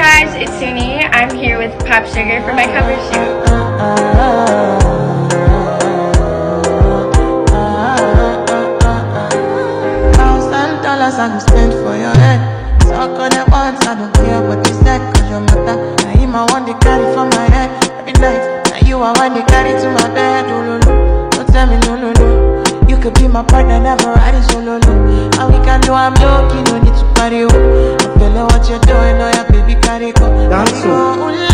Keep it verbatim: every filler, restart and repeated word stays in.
guys, it's Suni. I'm here with POPSUGAR for my cover shoot. Thousand dollars I go spend for your head. Talk on it once, I don't care what you said, cause your mother, now him I want to carry for my head every night. Now you I want to carry to my bed. Oh, no, no. Don't tell me no, no, no. You could be my partner, never ride it solo, no. And we can do I'm low-key, no need to party, oh. I feel like what you're doing, oh yeah, baby, carry go. Dance.